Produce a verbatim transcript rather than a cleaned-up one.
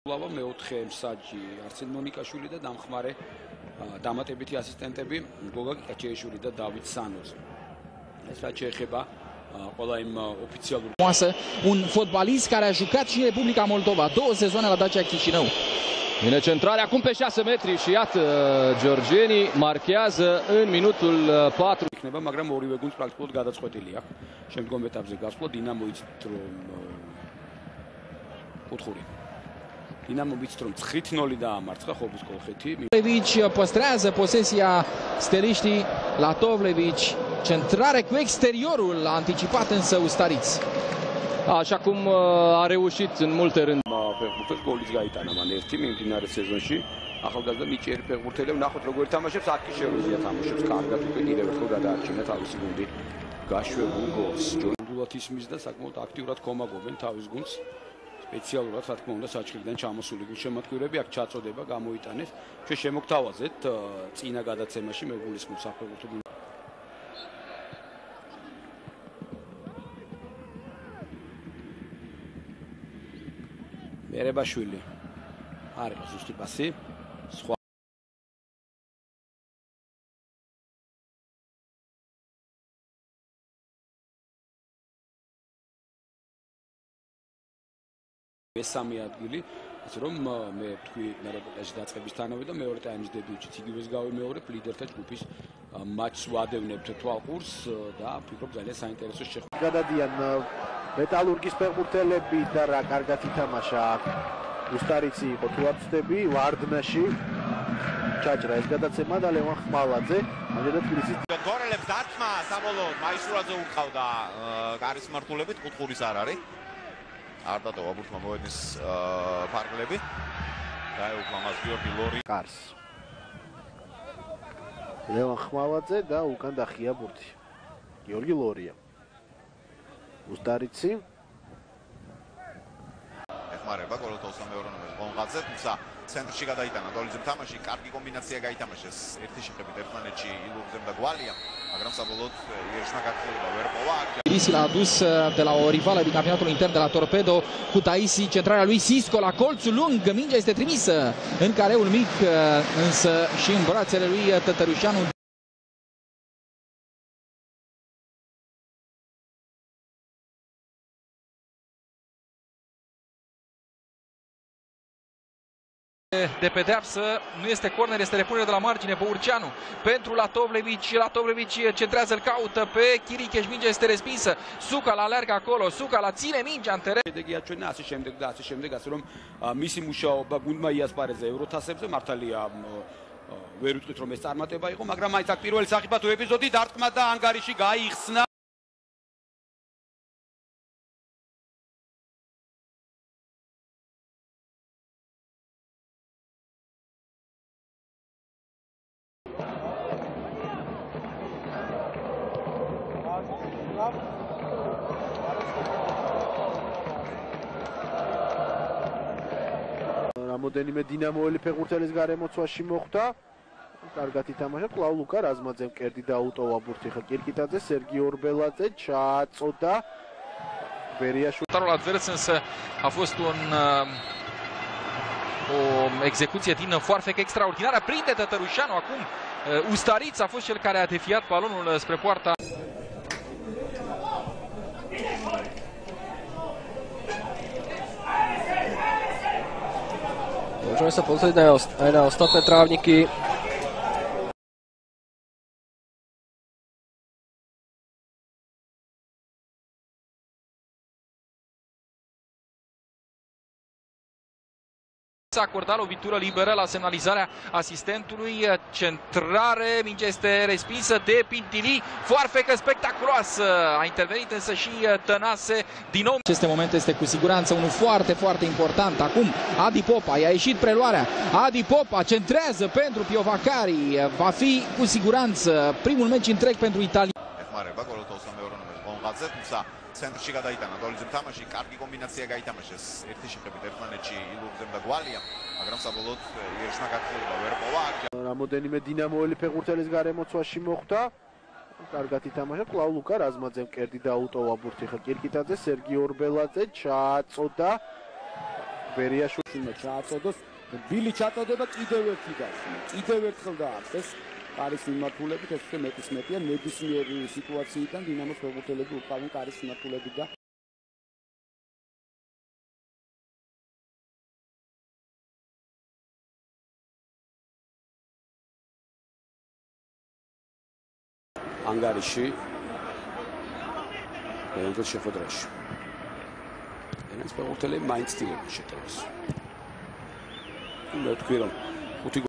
ლავა მეოთხე მსაჯი არსენ მონიკაშვილი და დამხმარე დამატებითი ასისტენტები გოგა კიჩეიშვილი და დავით სანოზე. ეს რაც შეეხება ყველა იმ ოფიციალურ un fotbalist care a jucat și în Republica Moldova două sezoane la Dacia Chișinău. Vine centrare acum pe șase metri și iată Georgieni marchează în minutul patru. იქნება, მაგრამ ორივე გუნდს პრაქტიკულად გადაწყვეტილია. შემდგომ ეტაპზე გასვლა დინამო იცით რომ კუთხური Dinamo იცით რომ ცხრით ნოლი დაამარცხა ხობის კოლხეთი. Tovlevici păstrează posesia steliștii la Tovlevici. Centrare cu exteriorul, a anticipat însă Ustariț. Așa cum a reușit în multe rânduri. ფეხბურთელს გოლის გაიტანა მან ერთი მიმდინარე სეზონში. ახალგაზრდა მიჭიერი ფეხბურთელი ვნახოთ როგორ თამაშობს, აქ კი შეუძლია თამაშობს კარგად, უკვე კიდევ ერთხელ გადაარჩინა თავისი გუნდი გაშვებულ გოლს. ჯორდულად ისმის და საკმაოდ აქტიურად კომაგობენ თავის გუნდს. სპეციალურად რა თქმა უნდა საჩხერიდან ჩამოსული გულშემატკივრები აქ ჩაწოდება გამოიტანეს. ჩვენ შემოგთავაზეთ წინა გადაცემაში მეგულისხმობ საფეხბურთო გუნდს. ერებაშვილი არის ზუსტი პასი. სხვა მესამე ადგილი, ასე რომ მე ვთქვი მე რეპორტაჟის დაწყებისთანავე და მეორე ტაიმის დებიუტშიც იგივეს გავიმეორებ ლიდერთა ჯგუფის მატჩს ვადევნებთ თვალყურს და ვფიქრობ ძალიან საინტერესო შეხვედრა. გადადიან მეტალურგის ფეხბურთელები და რა კარგად ითამაშა უსტარიცი იყო თუ არ ვწდები ვარდნაში ჩაჭრა ეს გადაცემა და ლევან ხმალაძე ამჟამად თბილისის გორელებს დარტყმა საბოლოოდ მაისურაძე უყავდა კარის მართულებით კუთხურის არ არის არ დატოვა ბურთმა მოედნის ფარგლები დაეუფლა მას გიორგი ლორი კარს ლევან ხმალაძე და უკან დახია ბურთი გიორგი ლორია უსტარიცი ეხმარება კოლოტოვს მეორე ნომერს გონღაძე თუმცა ცენტრში გადაიტანა დოლიძემ თამაში კარგი კომბინაცია გაითამაშეს ერთი შეხედვით ერთმანეთში ილუგზემ და გვალია მაგრამ საბოლოოდ იერშმა გაქცევა ვერ პოვა Isi l-a adus de la o rivală din campionatul intern de la Torpedo cu Taisi, centrarea lui Sisco la colțul lung, mingea este trimisă în careul mic, însă și în brațele lui Tătărușanu. De pedeapsă, nu este corner, este repunere de la margine pe Urceanu pentru la Tovlevici, la Tovlevici centrează, îl caută pe Chiricheș, mingea este respinsă, Suca la alergă acolo, Suca la ține mingea în teren. შედეგია ჩვენ ასე შემდეგ და ასე შემდეგ ასე რომ მისი მუშაობა გუნდმა იასპარეზა ევროთასებზე მართალია ვერ ვიტყვით რომ ეს წარმატება იყო მაგრამ მაინც აქ პირველი სახიფათო ეპიზოდი დარტყმა და ანგარიში გაიხსნა რამოდენიმე დინამოელი ფეხბურთელის გარემოცვაში მოხვდა. კარგად ითამაშა კლავ ლუკა რაზმაძემ კერდი დაუტოვა ბურთი ხა კირკიტაძე, სერგი ორბელაძე ჩაწოდა. Beriașul. Portarul advers însă a fost un o execuție din foarfecă extraordinară. Prinde Tătărușanu acum. Ustariț a fost cel care a defiat balonul spre poarta. Môžeme sa pozrieť aj na ostatné trávniky. S-a acordat lovitură liberă la semnalizarea asistentului, centrare, mingea este respinsă de Pintili, foarfecă spectaculoasă, a intervenit însă și Tănase din nou. Aceste momente este cu siguranță unul foarte, foarte important. Acum Adi Popa, i-a ieșit preluarea, Adi Popa centrează pentru Piovacari, va fi cu siguranță primul meci întreg pentru Italia. ცენტრში გადაიტანა დოლიძემ თამაში კარგი კომბინაცია გაითამაშეს ერთი შეხედვით ერთმანეთში ილუგზემ და გვალია მაგრამ საბოლოოდ იერშმა გაქცევა ვერ პოვა რამოდენიმე დინამოელი ფეხბურთელის გარემოცვაში მოხვდა კარგად ითამაშა კლავ ლუკა რაზმაძემ კერდი დაუტოვა ბურთი ხა კირკიტაძე, სერგი ორბელაძე ჩაწოდა. ბერიაშვილი უნდა ჩააწოდოს, ბილი ჩაწოდება კიდევ ერთი გასვლა. კიდევ ერთხელ დაარსეს კარის მიმართულებით, ეს უკვე მეტის მეტია, ნებისმიერი სიტუაციიდან დინამოს ფეხბურთელები უკავენ კარის მიმართულებით და ანგარიში მეუღლის შეხვედრაში. ეს ფეხბურთელები მაინც ცდილობენ შეტევას. მე ვთქვი რომ ხუთი